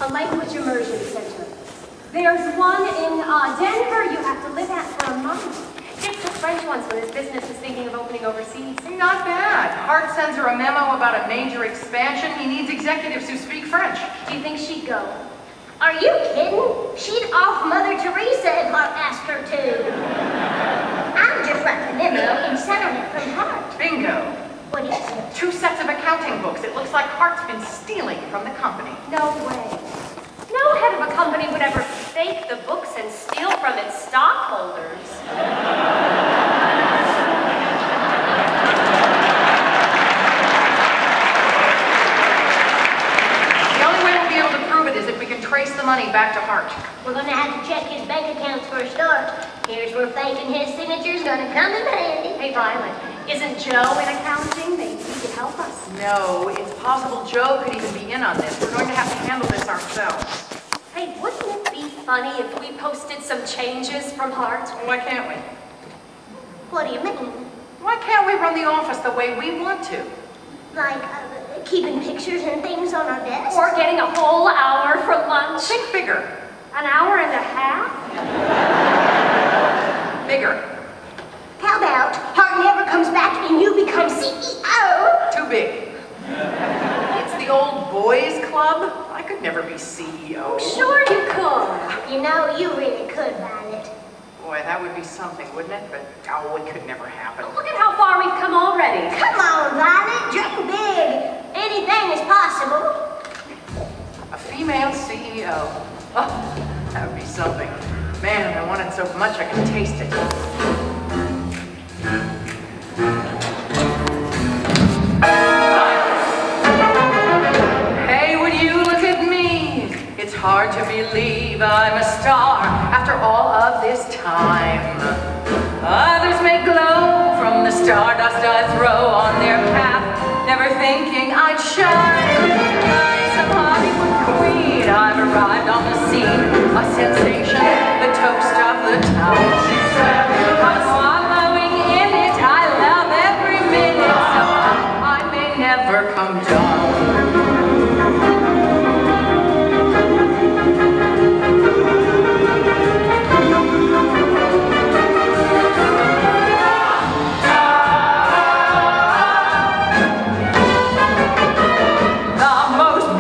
A language immersion center. There's one in Denver you have to live at for a month. Dick took French once when his business was thinking of opening overseas. Not bad. Hart sends her a memo about a major expansion. He needs executives who speak French. Do you think she'd go? Are you kidding? She'd off Mother Teresa if Hart asked her to. I'll just write the memo and sign it from Hart. Bingo. What is it? 2 sets of accounting books. It looks like Hart's been stealing from the company. No way. No head of a company would ever fake the books and steal from its stockholders. The only way we'll be able to prove it is if we can trace the money back to Hart. We're gonna have to check his bank accounts for a start. Here's where faking his signature's gonna come in handy. Hey, Violet, isn't Joe in accounting? Maybe he could help us. No, it's possible Joe could even be in on this. We're going to have to handle this ourselves. Hey, wouldn't it be funny if we posted some changes from Hart? Why can't we? What do you mean? Why can't we run the office the way we want to? Like, keeping pictures and things on our desks? Or getting a whole hour for lunch? Think bigger. An hour and a half? Bigger. How about Hart never comes back and you become CEO? Too big. It's the old boys club. I could never be CEO. Sure you could. You know, you really could, Violet. Boy, that would be something, wouldn't it? But, oh, it could never happen. Look at how far we've come already. Come on, Violet, dream big. Anything is possible. A female CEO. Oh, that would be something. Man, I want it so much I can taste it. Hey, would you look at me? It's hard to believe I'm a star after all of this time. Others may glow from the stardust I throw on their path, never thinking I'd shine. I'm some Hollywood queen, I've arrived on the scene, a sensation, the toast of the town. She said, I'm swallowing in it, I love every minute, so I may never come down. The most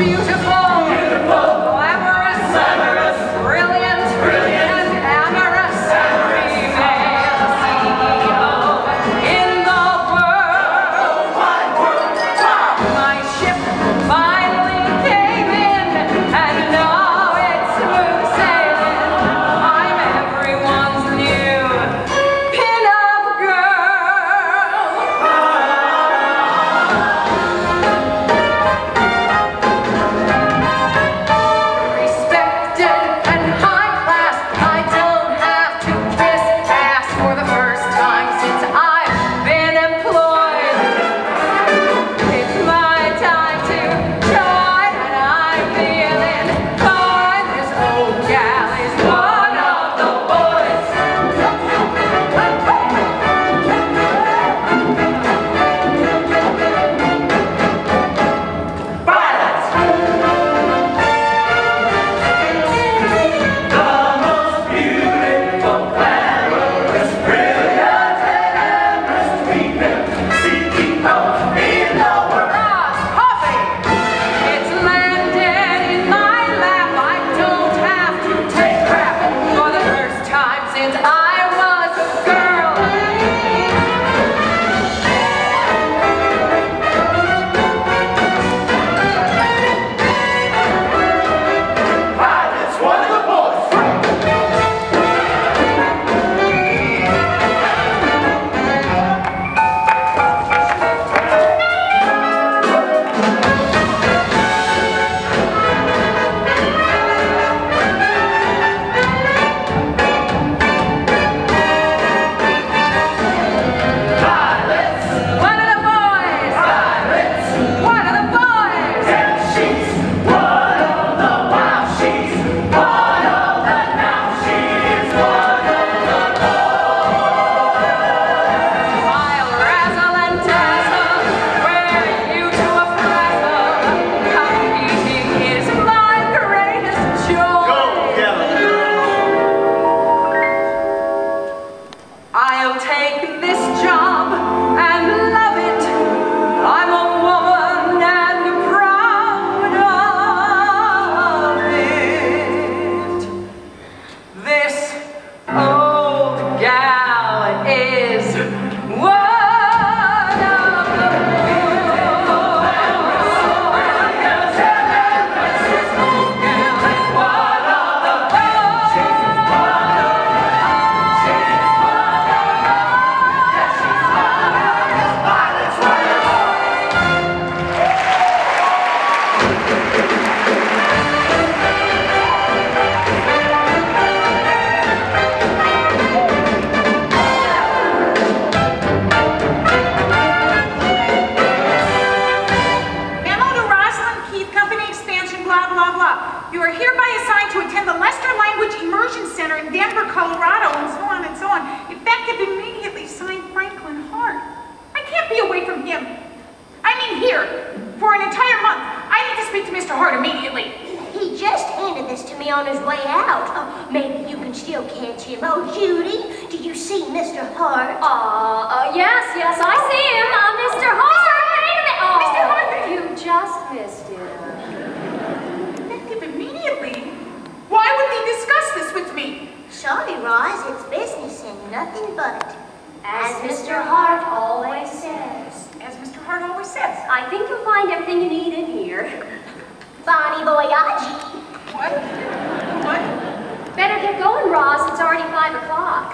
You are hereby assigned to attend the Lester Language Immersion Center in Denver, Colorado, and so on and so on. Effective immediately, signed Franklin Hart. I can't be away from him. I mean here, for an entire month. I need to speak to Mr. Hart immediately. He just handed this to me on his way out. Maybe you can still catch him. Oh, Judy, did you see Mr. Hart? Yes, I see him. Mr. Hart. Wait a minute. Oh, Mr. Hart. You just missed him. Effective immediately? Why would he discuss this with me? Sorry, Roz, it's business and nothing but. As Mr. Hart always says. As Mr. Hart always says. I think you'll find everything you need in here. Bonnie voyage. What? What? Better get going, Roz. It's already 5 o'clock.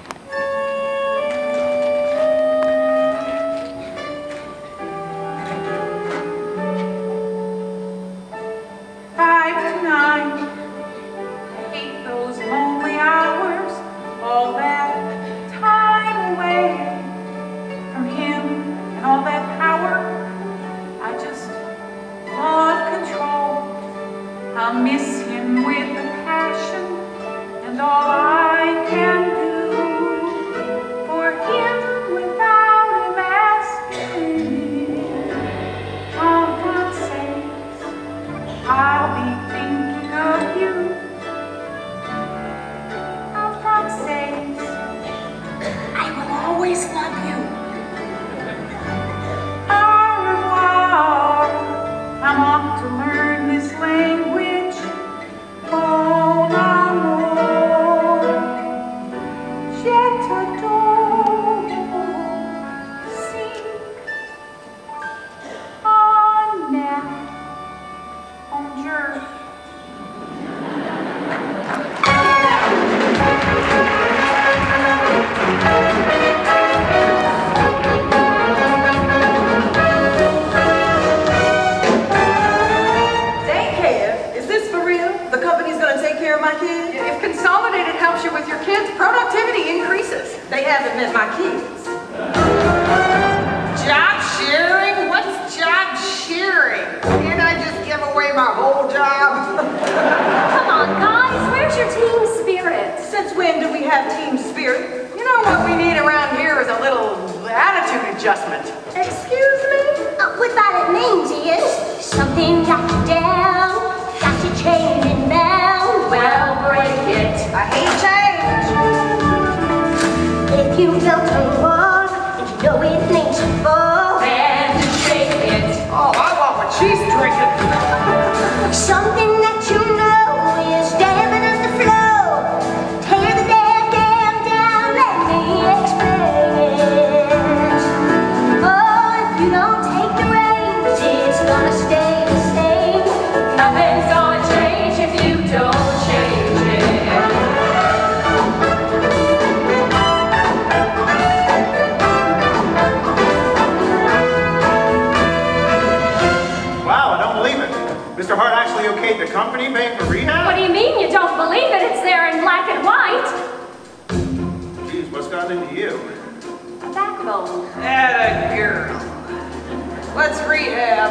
All that time away from him and all that power, I just love control. I'll miss him with a passion, and all I can do for him without him asking me. En français, I'll be thinking of you. I will always love you. Au revoir. I'm off to learn this language. Mon amour, je t'adore. Sing en mer, en jeu. If Consolidated helps you with your kids, productivity increases. They haven't met my kids. Job sharing? What's job sharing? Can't I just give away my whole job? Come on, guys. Where's your team spirit? Since when do we have team spirit? You know what we need around here is a little attitude adjustment. Excuse me? What that it means is something got you down, got you chained and bound. Well, break it. I hate change. If you built a wall and you know it needs to fall, And shake it. Oh, I want what she's drinking. something that you know is damming up the flow. Tear the damn down, let me explain. Oh, if you don't take the reins, it's gonna stay the same. Nothing's gonna change if you don't change it. Wow, I don't believe it. Mr. Hart actually okayed the company paying for rehab? What do you mean you don't believe it? It's there in black and white. Geez, what's gotten into you? A backbone. Atta girl. Let's rehab.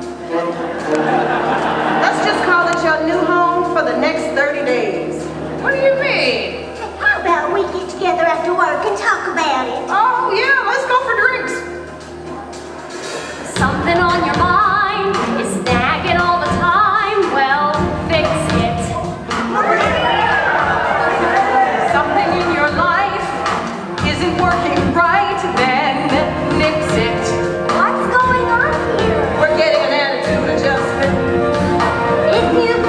Let's just call it your new home for the next 30 days. What do you mean? How about we get together after work and talk about it? Oh, yeah, let's go for drinks. Something on your mind is nagging all the time. Well, fix it. Something in your life isn't working right, then nix it. What's going on here? We're getting an attitude adjustment. If you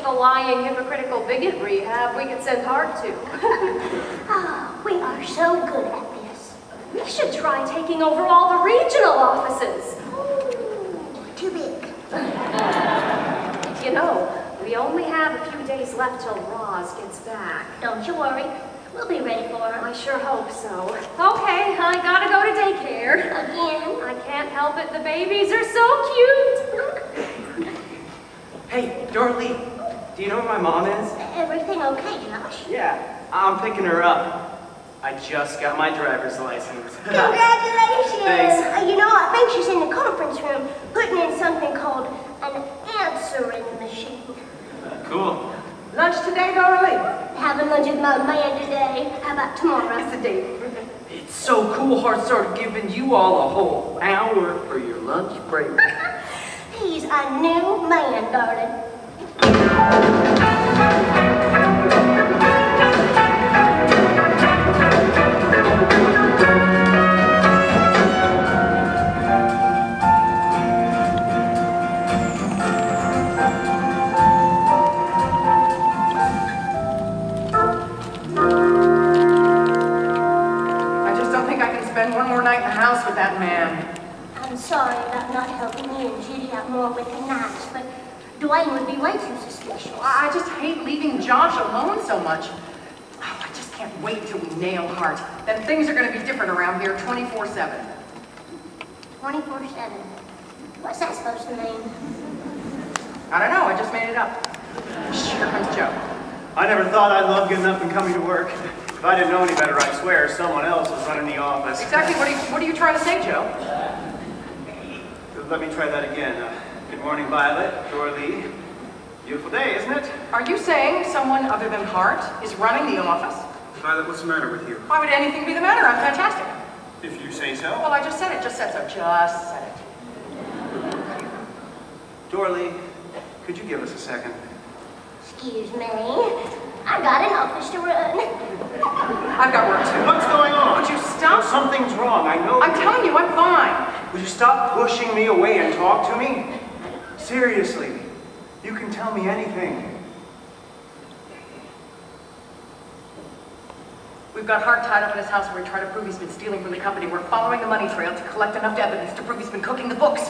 typical lying, hypocritical bigot rehab we could send Hart to. Oh, we are so good at this. We should try taking over all the regional offices. Ooh, too big. You know, we only have a few days left till Roz gets back. Don't you worry. We'll be ready for her. I sure hope so. Okay, I gotta go to daycare. Again? I can't help it, the babies are so cute. Hey, Dolly, do you know where my mom is? Everything okay, Josh? Yeah, I'm picking her up. I just got my driver's license. Congratulations! Thanks. You know, I think she's in the conference room putting in something called an answering machine. Cool. Lunch today, Dolly? Having lunch with my man today. How about tomorrow? It's a date. It's so cool Hart started giving you all a whole hour for your lunch break. He's a new man, darling. One more night in the house with that man. I'm sorry about not helping you and Judy out more with the knives, but Dwayne would be way too suspicious. I just hate leaving Josh alone so much. Oh, I just can't wait till we nail Hart. Then things are going to be different around here 24/7. 24/7. What's that supposed to mean? I don't know, I just made it up. Here comes Joe. I never thought I'd love getting up and coming to work. If I didn't know any better, I'd swear someone else was running the office. Exactly, what are you trying to say, Joe? Let me try that again. Good morning, Violet, Dorothy. Beautiful day, isn't it? Are you saying someone other than Hart is running the office? Violet, what's the matter with you? Why would anything be the matter? I'm fantastic. If you say so. Well, I just said it, just said so, just said it. Dorothy, could you give us a second? Excuse me. I got an office to run. I've got work too. What's going on? Would you stop? No, something's wrong, I know. I'm telling you, I'm fine. Would you stop pushing me away and talk to me? Seriously, you can tell me anything. We've got Hart tied up in his house where we try to prove he's been stealing from the company. We're following the money trail to collect enough evidence to prove he's been cooking the books.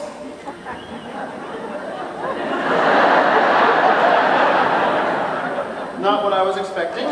Not what I was expecting.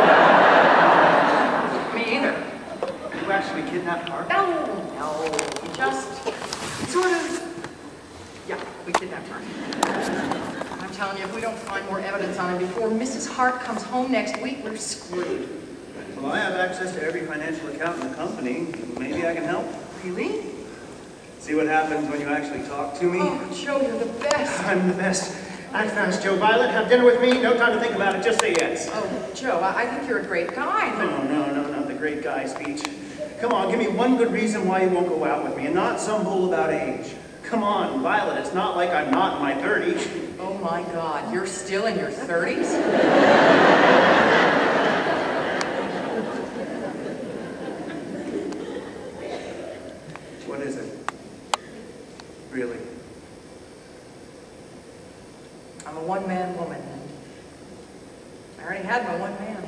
Me either. You actually kidnapped Hart? No, we just sort of, yeah, we kidnapped Hart. I'm telling you, if we don't find more evidence on him before Mrs. Hart comes home next week, we're screwed. Well, I have access to every financial account in the company. Maybe I can help. Really? See what happens when you actually talk to me? Oh, Joe, you're the best. I'm the best. Act fast, Joe. Violet, have dinner with me. No time to think about it. Just say yes. Oh, Joe, I think you're a great guy, but... No, not the great guy speech. Come on, give me one good reason why you won't go out with me, and not some bull about age. Come on, Violet, it's not like I'm not in my 30s. Oh my God, you're still in your 30s? What is it? Really? I'm a one-man woman, and I already had my one man.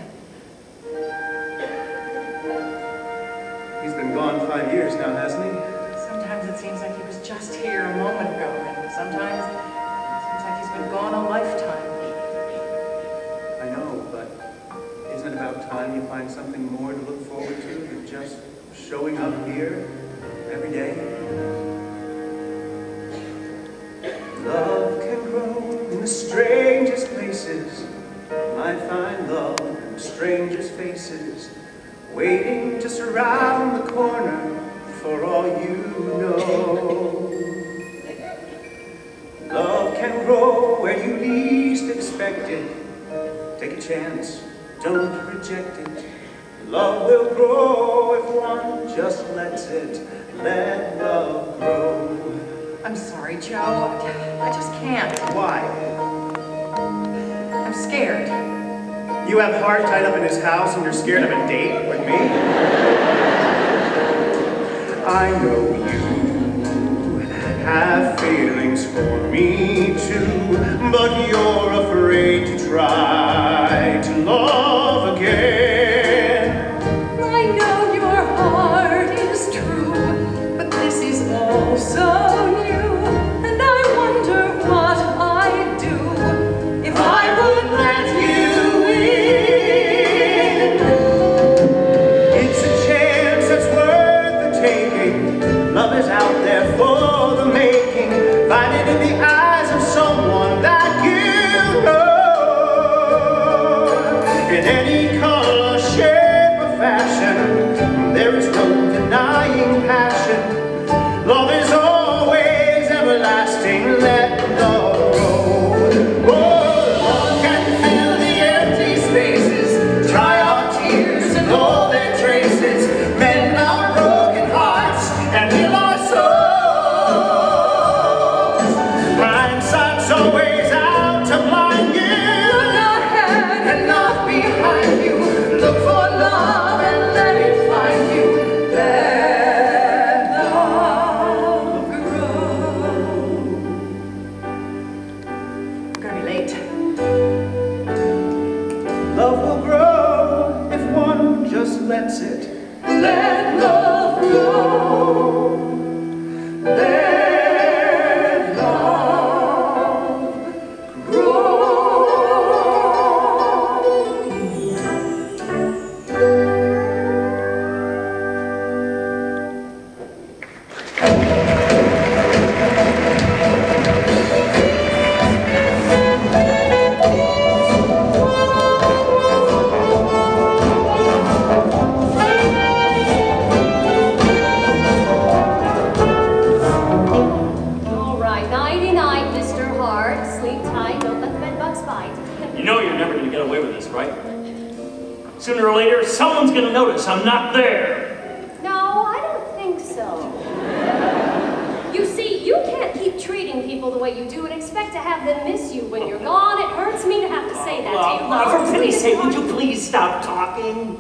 He's been gone 5 years now, hasn't he? Sometimes it seems like he was just here a moment ago, and sometimes it seems like he's been gone a lifetime. I know, but isn't it about time you find something more to look forward to than just showing up here every day? Love can grow in the strangest places. I find love in the strangest faces, waiting just around the corner for all you know. Love can grow where you least expect it. Take a chance, don't reject it. Love will grow if one just lets it. Let love grow. I'm sorry, Joe. I just can't. Why? I'm scared. You have Hart tied up in his house and you're scared of a date with me? I know you have feelings feelings for me too, but you're afraid to try to love again. I know your heart is true, but this is all so new, and I wonder what I'd do if I would let you in. It's a chance that's worth the taking. Love is out there for the making. Find it in the eyes of someone that you know. In any color, shape, or fashion, there is no denying passion. Love is always everlasting. Let love grow. Oh, love can fill the empty spaces, dry our tears and all their traces, mend our broken hearts and heal our souls. Hindsight's always out to blind you. Look ahead and not behind you. Look for love and let it find you. Let love grow. We're gonna be late. Love will grow if one just lets it. Let love grow. Let love grow. All right, nighty-night, Mr. Hart. Sleep tight, don't let the bedbugs bite. You know you're never going to get away with this, right? Sooner or later, someone's going to notice I'm not there. No, I don't think so. You see, you can't keep treating people the way you do and expect to have them miss you when you're gone. It hurts me to have to say that to you. For pity's sake, would you please stop talking?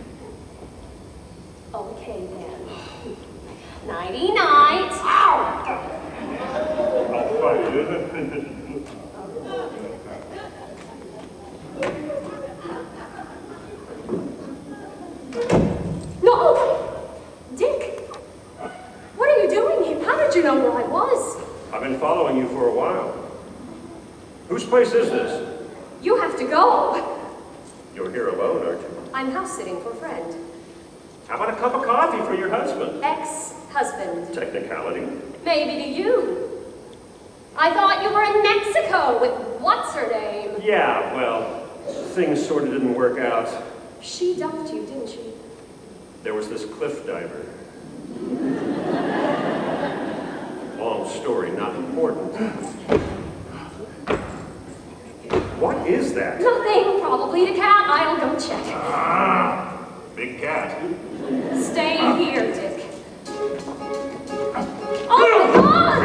Okay, then. Nighty-night. No! Dick! What are you doing here? How did you know where I was? I've been following you for a while. Whose place is this? You have to go. You're here alone, aren't you? I'm house-sitting for a friend. How about a cup of coffee for your husband? Ex-husband. Technicality. Maybe to you. I thought you were in Mexico with what's-her-name. Yeah, well, things sort of didn't work out. She dumped you, didn't she? There was this cliff diver. Long story, not important. What is that? Nothing, probably the cat. I'll go check. Ah, big cat. Stay here, Dick. Oh my God!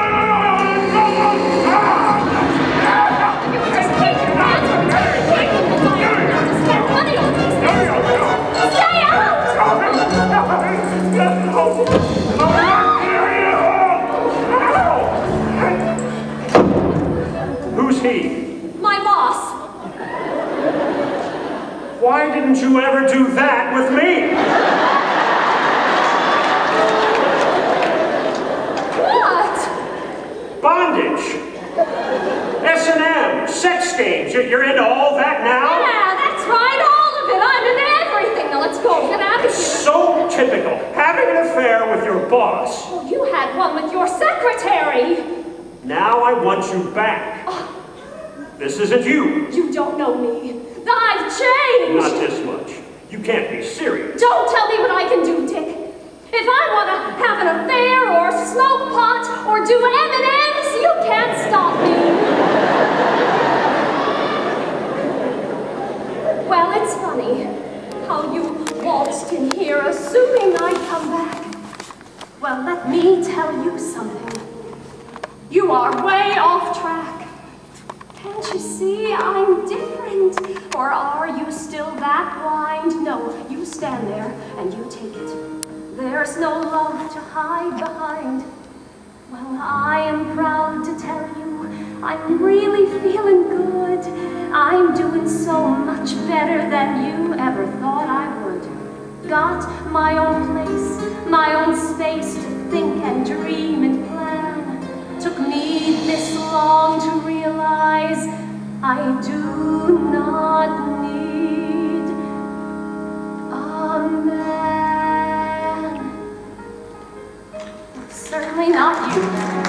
You just take your hands from me. Take them and not to spend money on these things. Stay out! Who's he? My boss. Why didn't you ever do that with me? What? Bondage. S&M, sex games. You're into all that now? Yeah, that's right, all of it. I'm into everything. Now let's go. Get out of here. So typical. Having an affair with your boss. Well, you had one with your secretary. Now I want you back. This isn't you. You don't know me. I've changed. Not this much. You can't be serious. Don't tell me what I can do, Dick. If I want to have an affair or smoke pot or do M&Ms, you can't stop me. Well, it's funny how you waltzed in here assuming I'd come back. Well, let me tell you something. You are way off track. Can't you see I'm different? Or are you still that blind? No, you stand there and you take it. There's no love to hide behind. Well, I am proud to I'm really feeling good. I'm doing so much better than you ever thought I would. Got my own place, my own space to think and dream and plan. Took me this long to realize I do not need a man. Certainly not you.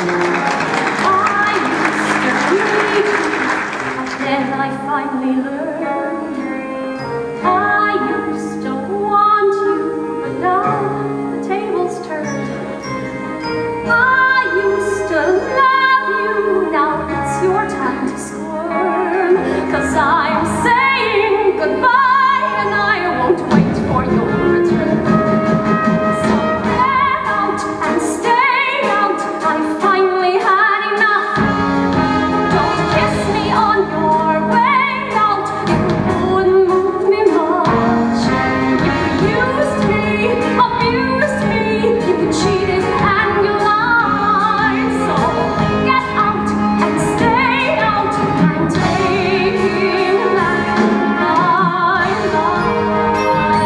I used to need you, but then I finally learned. I used to want you, but now the tables turned. I used to love you, now it's your time to squirm. 'Cause I'm saying goodbye and I won't wait for your return. So get out and stay out, I finally had enough. Don't kiss me on your way out, it wouldn't move me much. You used me, abused me, you cheated and you lied. So get out and stay out, I'm taking back my life.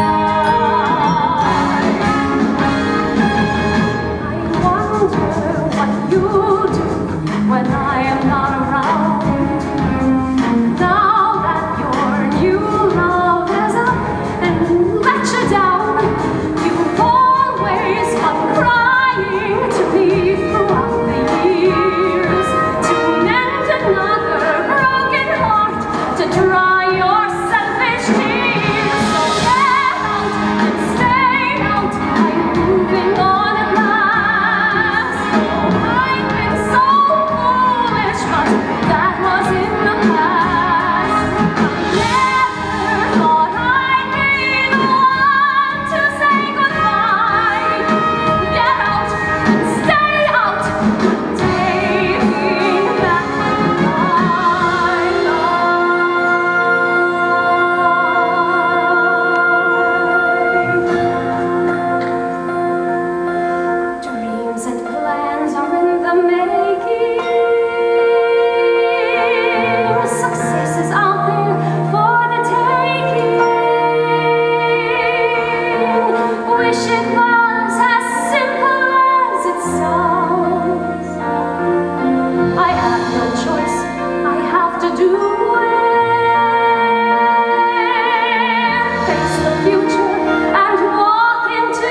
I wonder what you do when I am not around. Now that your new love is up and let you down, you've always come crying to me throughout the years, to mend another broken heart, to dry your selfish tears. So get out and stay out, I'm moving on at last. Oh, I've been so foolish, but that was in the past. Never thought I'd be the one to say goodbye. Get out and stay out, taking back my life. Dreams and plans are in the making. Success is out there for the taking. Wish it was as simple as it sounds. I have no choice, I have to do it. Face the future and walk into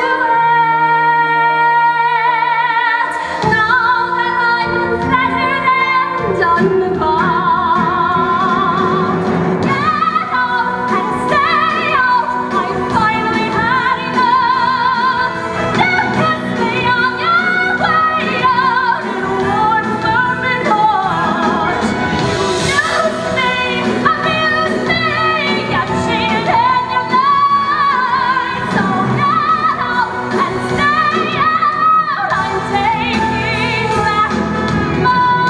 it. Now that I'm unfettered and unbound. Get out and stay out, I finally had enough. Don't kiss me on your way out, it won't move me much. You used me, abused me, you cheated and you lied. So get out and stay out, I'm taking back my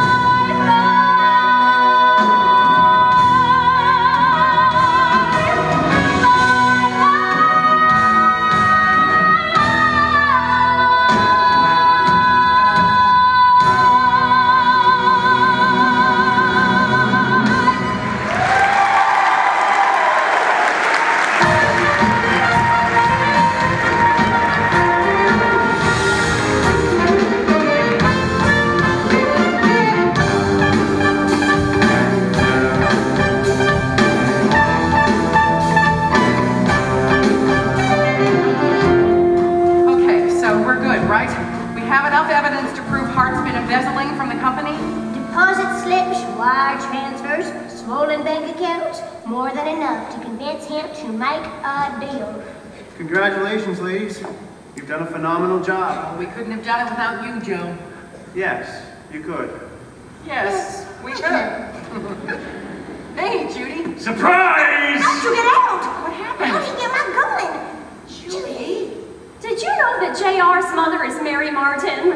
Okay, so we're good, right? We have enough evidence to prove Hart's been embezzling from the company? Deposit slips, wire transfers, swollen bank accounts, more than enough to convince him to make a deal. Congratulations, ladies. You've done a phenomenal job. We couldn't have done it without you, Joe. Yes, you could. Yes, we could. Hey, Judy. Surprise! How'd you get out? What happened? How'd you get my gun? Judy, did you know that JR's mother is Mary Martin?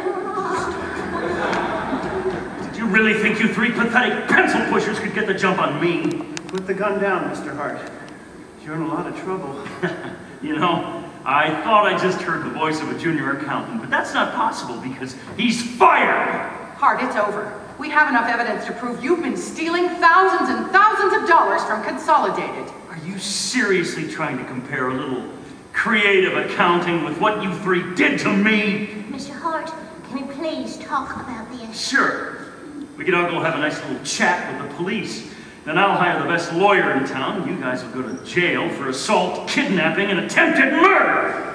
Did you really think you three pathetic pencil pushers could get the jump on me? Put the gun down, Mr. Hart. You're in a lot of trouble. You know, I thought I just heard the voice of a junior accountant, but that's not possible because he's fired! Hart, it's over. We have enough evidence to prove you've been stealing thousands and thousands of dollars from Consolidated. Are you seriously trying to compare a little creative accounting with what you three did to me? Mr. Hart, can we please talk about this? Sure. We could all go have a nice little chat with the police. Then I'll hire the best lawyer in town, and you guys will go to jail for assault, kidnapping, and attempted murder!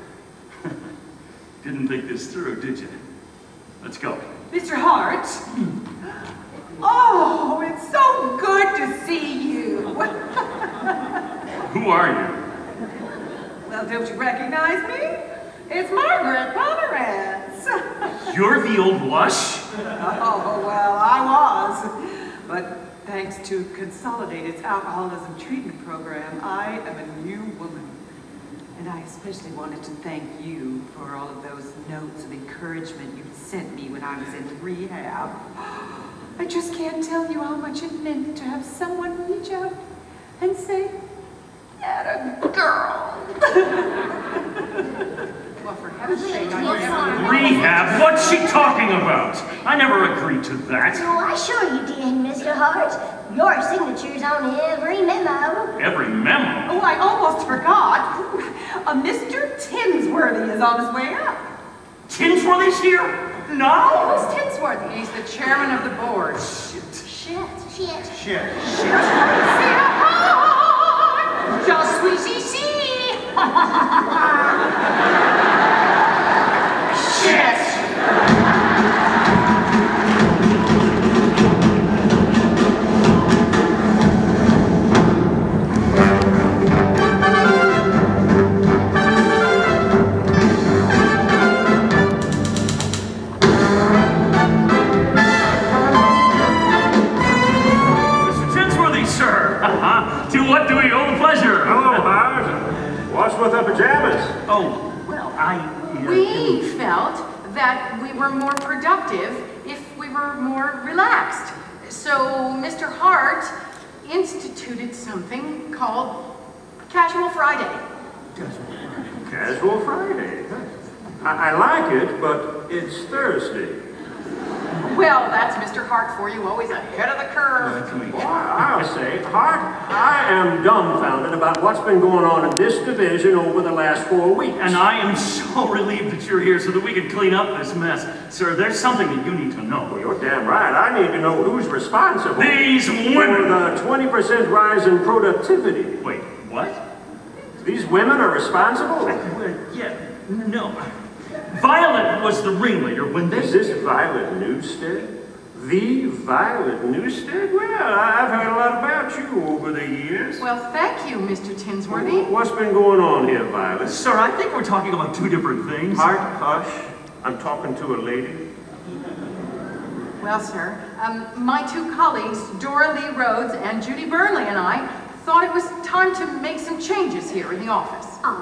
Didn't think this through, did you? Let's go. Mr. Hart? Oh, it's so good to see you. Who are you? Well, don't you recognize me? It's Margaret Pomerantz. You're the old lush? Oh, well, I was. But thanks to Consolidated's alcoholism treatment program, I am a new woman. And I especially wanted to thank you for all of those notes of encouragement you sent me when I was in rehab. I just can't tell you how much it meant to have someone reach out and say, "Atta girl." Well, for heaven's sake, I never... Rehab? What's she talking about? I never agreed to that. Oh, I sure you did, Mr. Hart. Your signature's on every memo. Every memo? Oh, I almost forgot. Mr. Tinsworthy is on his way up. Tinsworthy's here? No? Who's Tinsworthy? He's the chairman of the board. Shit. Shit. Just sweet see. Shit! To what do we owe the pleasure? Hello, Hart. What's with the pajamas? Oh, well, We felt that we were more productive if we were more relaxed. So Mr. Hart instituted something called Casual Friday. Casual Friday. I like it, but it's Thursday. Well, that's Mr. Hart for you, always ahead of the curve. Well, I'll say, Hart, I am dumbfounded about what's been going on in this division over the last 4 weeks. And I am so relieved that you're here so that we can clean up this mess. Sir, there's something that you need to know. Well, you're damn right. I need to know who's responsible. These women! For the 20% rise in productivity. Wait, what? These women are responsible? Yeah, no. Violet was the ringleader when they... Is this Violet Newstead? The Violet Newstead? Well, I've heard a lot about you over the years. Well, thank you, Mr. Tinsworthy. What's been going on here, Violet? Sir, I think we're talking about two different things. Hart, hush. I'm talking to a lady. Well, sir, my two colleagues, Dora Lee Rhodes and Judy Burnley, and I thought it was time to make some changes here in the office.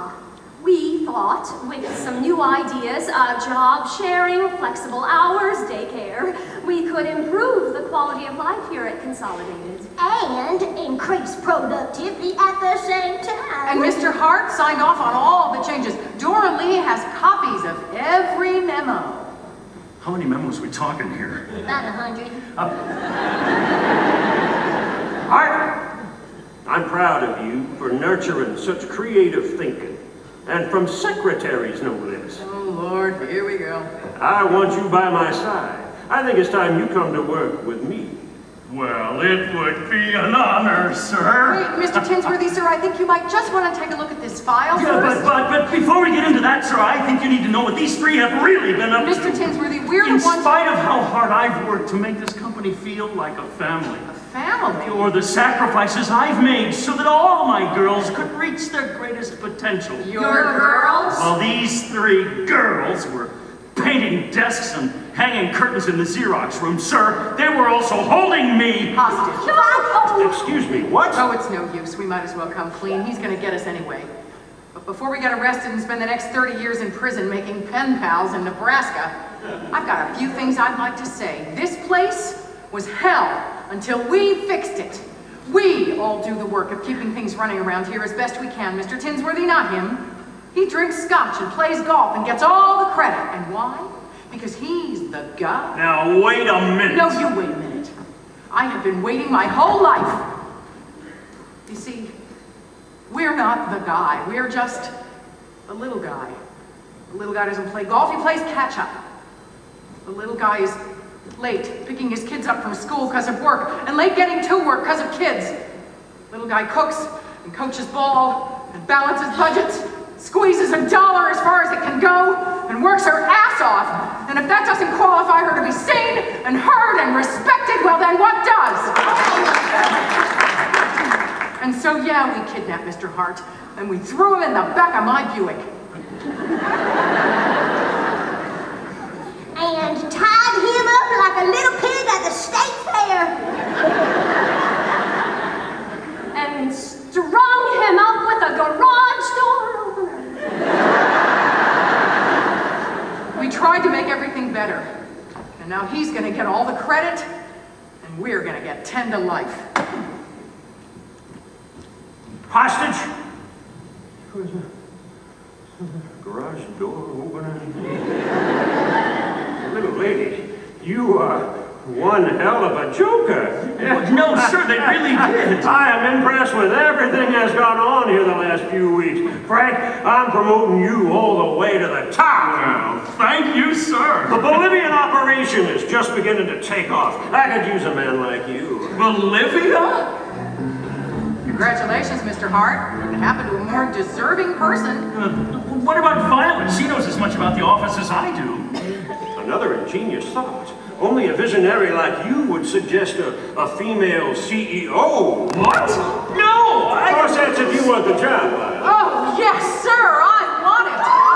We thought, with some new ideas, job sharing, flexible hours, daycare, we could improve the quality of life here at Consolidated. And increase productivity at the same time. And Mr. Hart signed off on all the changes. Dora Lee has copies of every memo. How many memos are we talking here? About 100. Hart, I'm proud of you for nurturing such creative thinking. And from secretaries, no less. Oh, Lord, here we go. I want you by my side. I think it's time you come to work with me. Well, it would be an honor, sir. Wait, Mr. Tinsworthy, sir, I think you might just want to take a look at this file first. But before we get into that, sir, I think you need to know what these three have really been up to. Mr. Tinsworthy, we're the ones... In spite of how hard I've worked to make this company feel like a family. Family? Or the sacrifices I've made so that all my girls could reach their greatest potential. Your girls? While these three girls were painting desks and hanging curtains in the Xerox room, sir, they were also holding me hostage. Excuse me, what? Oh, it's no use. We might as well come clean. He's going to get us anyway. But before we get arrested and spend the next 30 years in prison making pen pals in Nebraska, I've got a few things I'd like to say. This place was hell until we fixed it. We all do the work of keeping things running around here as best we can. Mr. Tinsworthy, not him. He drinks scotch and plays golf and gets all the credit. And why? Because he's the guy. Now, wait a minute. No, you wait a minute. I have been waiting my whole life. You see, we're not the guy. We're just the little guy. The little guy doesn't play golf, he plays catch-up. The little guy is late picking his kids up from school because of work, and late getting to work because of kids. Little guy cooks and coaches ball and balances budgets, squeezes $1 as far as it can go, and works her ass off. And if that doesn't qualify her to be seen and heard and respected, well then what does? And so yeah, we kidnapped Mr. Hart, and we threw him in the back of my Buick. And tied him up like a little pig at the state fair. And strung him up with a garage door opener. We tried to make everything better. And now he's gonna get all the credit, and we're gonna get 10 to life. Hostage? Garage door opener. Little lady, you are one hell of a joker. No, sir, they really did. I am impressed with everything that's gone on here the last few weeks. Frank, I'm promoting you all the way to the top. Well, thank you, sir. The Bolivian operation is just beginning to take off. I could use a man like you. Bolivia? Congratulations, Mr. Hart. It happened to a more deserving person. What about violence? She knows as much about the office as I do. Another ingenious thought. Only a visionary like you would suggest a female CEO. What? No! Of course, that's if you want the job. Oh, yes, sir, I want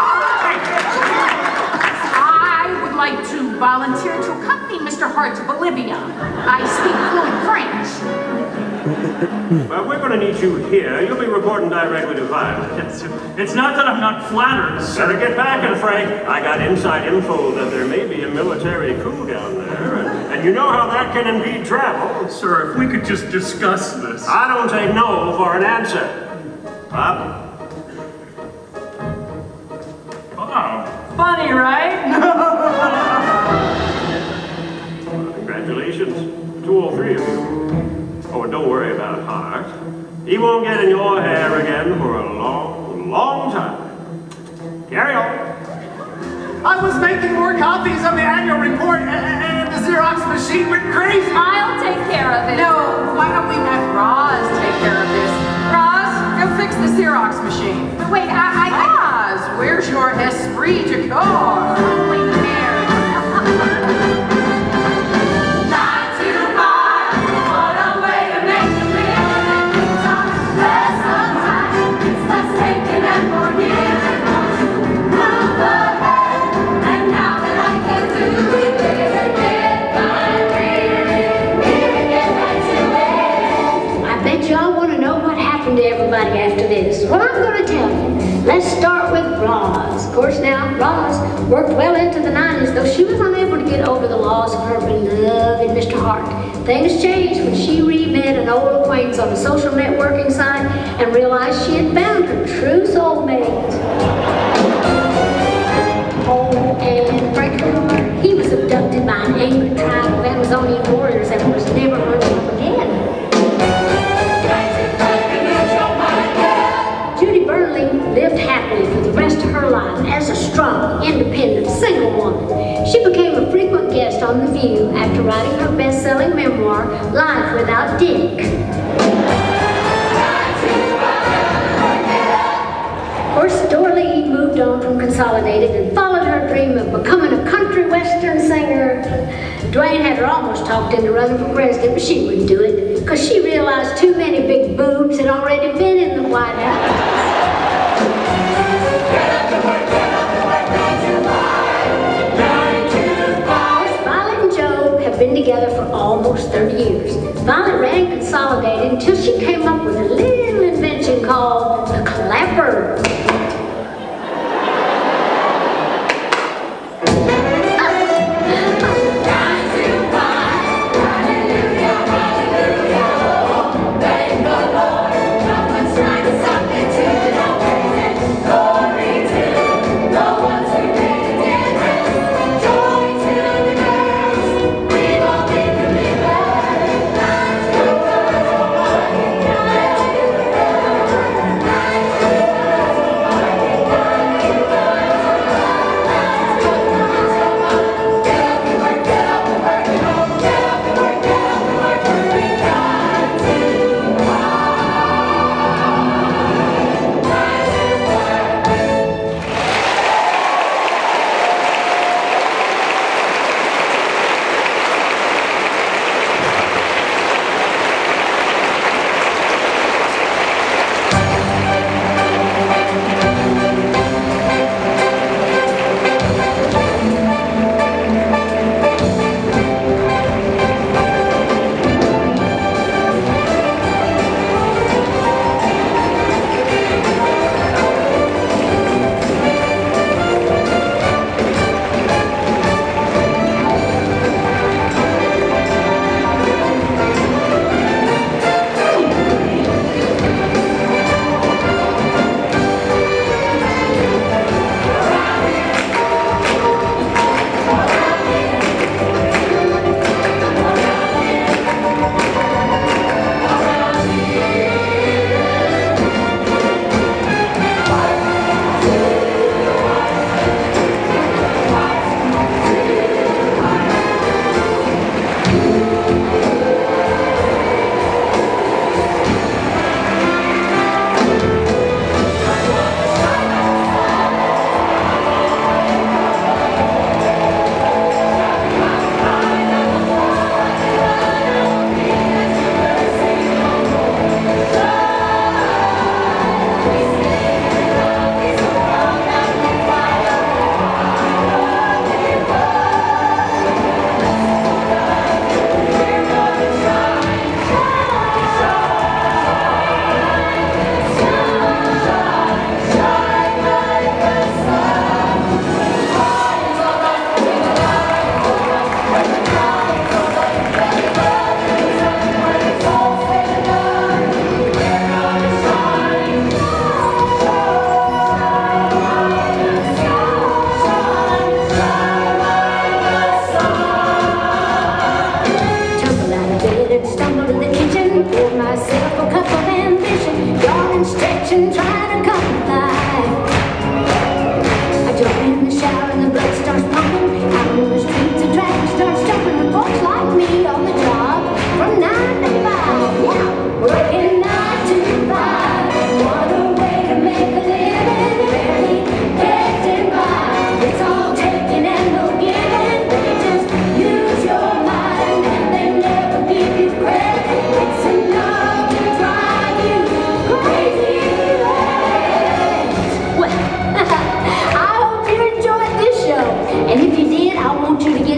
it. I would like to volunteer to accompany Mr. Hart to Bolivia. I speak fluent French. Well, we're going to need you here. You'll be reporting directly to Violet. It's not that I'm not flattered, sir. Better get back, and Frank, I got inside info that there may be a military coup down there, and you know how that can impede travel. Sir, if we could just discuss this. I don't take no for an answer. Bob? Wow. Funny, right? Well, congratulations to all three of you. Oh, and don't worry about Hart. He won't get in your hair again for a long, long time. Carry on. I was making more copies of the annual report and the Xerox machine went crazy. I'll take care of it. No, why don't we have Roz take care of this? Roz, go fix the Xerox machine. But wait, Roz, where's your esprit de corps? Wait there. To everybody after this. Well, I'm going to tell you. Let's start with Roz. Of course, now, Roz worked well into the 90s, though she was unable to get over the loss of her beloved Mr. Hart. Things changed when she re-met an old acquaintance on a social networking site and realized she had found her true soulmate. Oh, and Franklin Hart, he was abducted by an angry tribe of Amazonian warriors and was never heard of again. Lived happily for the rest of her life as a strong, independent, single woman. She became a frequent guest on The View after writing her best-selling memoir, Life Without Dick. Of course, Dolly moved on from Consolidated and followed her dream of becoming a country western singer. Dwayne had her almost talked into running for president, but she wouldn't do it because she realized too many big boobs had already been in the White House. Violet and Joe have been together for almost 30 years. Violet ran Consolidated until she came up with a little invention called the clapper. Joy!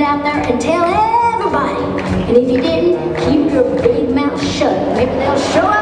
down there and tell everybody. And if you didn't, keep your big mouth shut. Maybe they'll show up